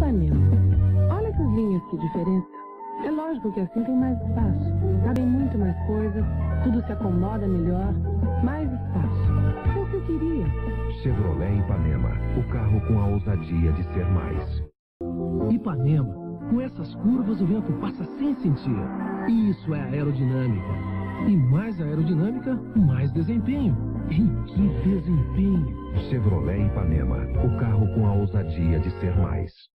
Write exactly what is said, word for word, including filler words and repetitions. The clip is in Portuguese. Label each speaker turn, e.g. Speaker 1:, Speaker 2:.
Speaker 1: Ipanema. Olha essas linhas, que diferença. É lógico que assim tem mais espaço. Cabem muito mais coisas, tudo se acomoda melhor, mais espaço. É o que eu queria.
Speaker 2: Chevrolet Ipanema, o carro com a ousadia de ser mais.
Speaker 3: Ipanema, com essas curvas o vento passa sem sentir. Isso é aerodinâmica. E mais aerodinâmica, mais desempenho. E que desempenho!
Speaker 2: Chevrolet Ipanema, o carro com a ousadia de ser mais.